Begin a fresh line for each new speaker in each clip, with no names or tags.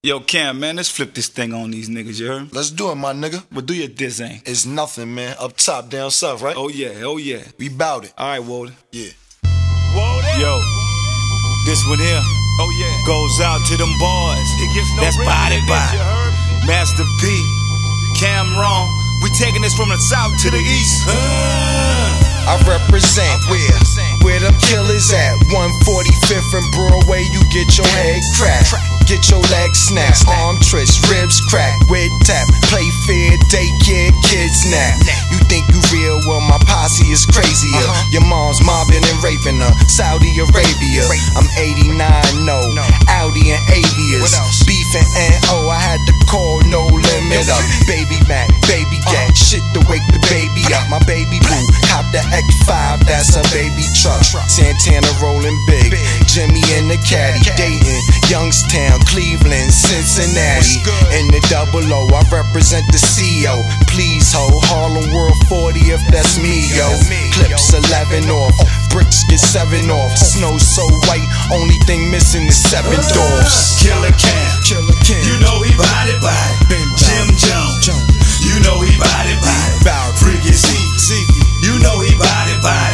Yo, Cam, man, let's flip this thing on these niggas, you heard?
Let's do it, my nigga.
But do your diss, ain't?
It's nothing, man. Up top, down south, right?
Oh, yeah, oh, yeah.
We bout it.
All right, Walter.
Yeah.
Yo, this one here goes out to them boys. That's Body Body, Master P, Cam'ron. We taking this from the south to the east.
I represent where them killers at. 145th and Broadway, you get your head cracked, get your legs snapped, arm twist, ribs cracked, wig tap, play fair, daycare, kids nap. You think you real? Well, my posse is crazier. Your mom's mobbing and raping her, Saudi Arabia. I'm 89, no, Audi and Avias, beefing and oh, I had to call no limit up. Baby Mac, baby Gat, shit to wake the baby up. My baby boo, cop the X5, that's a baby truck. Santana rolling big, Jimmy in the caddy, Dayton, Youngstown, Cleveland, Cincinnati. In the double O, I represent the CO. Please ho, Harlem World 40 if that's me, yo. Clips 11 off, bricks get 7 off. Snow so white, only thing missing is 7 doors.
Killer Cam, you know he body. Jim Jones, you know he body. Freaky Zeke, you know he body.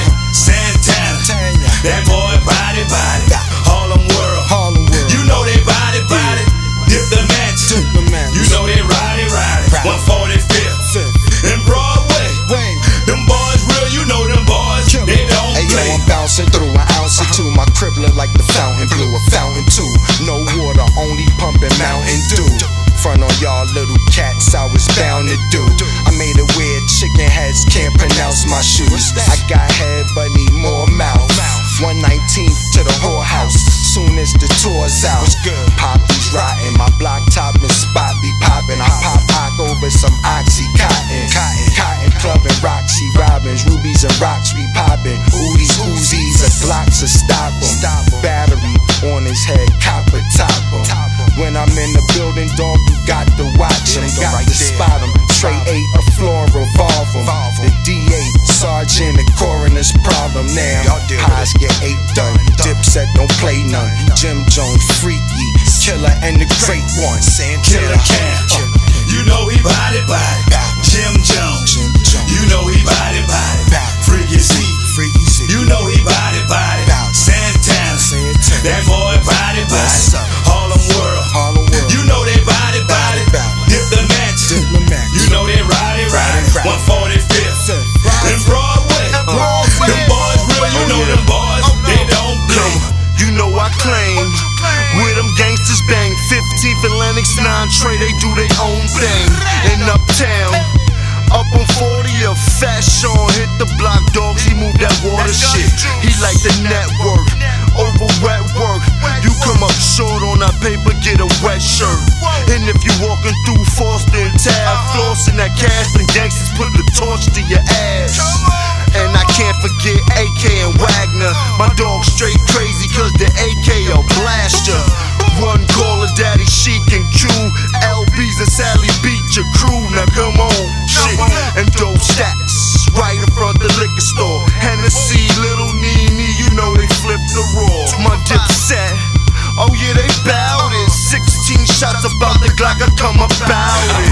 Santana, that boy body. Harlem World, you know they body. Dip the mansion, you know they ride. 145th and Broadway, them boys real, you know them boys, they don't play.
Hey yo, I'm bouncing through an ounce or two. My crib look like the fountain blue, a fountain too. No water, only pumping Mountain Dew. Front on y'all little cats, I was bound to do. I made it weird, chicken heads can't pronounce my shoes. I got head but need more mouth. 119th to the whorehouse, soon as the tour's out. Poppy's rotten, my block top and spot be poppin'. I pop Ock over some Oxycontin. Cotton Club and Roxy Robbins, rubies and rocks we poppin'. Oodies, Uzis, and Glocks to stop 'em. Battery on his head, copper top 'em. When I'm in the building, dog, you got to watch him, got to spot him. Trey 8, a floor revolver. The DA, sergeant, and coroner's problem now. Pies get 8 done, Dipset don't play none. Jim Jones, freaky, killer and the great one.
Killer Cam, you know he body. Jim Jones, you know he body. Freaky Zeke, you know he body. Santana, that boy body. Harlem World, you know they body. Dip the mansion, you know they ride. 145th and Broadway, them boys real, you know them boys, they don't play.
You know I claim where them gangsters bang. 15th and Lennox 9 Trey, they do their own thing. In Uptown, up on 40, a Fat Sean hit the block, dogs, he moved that water shit. He like the network, over wet work. You come up short on that paper, get a wet shirt. And if you walking through Foster and Tab, flossing that cash, then gangsters put the torch to your ass. And I can't forget AK and Wagner. My dog straight crazy cause the AK a blaster. One caller, Daddy Chic and Q. LB's and Sally beat your crew. Now come on, shit. And dope stacks right in front the liquor store. Hennessy, Little Nene, you know they flip the raw. My Dipset, oh yeah, they bout it. 16 shots about the Glock, I come about it.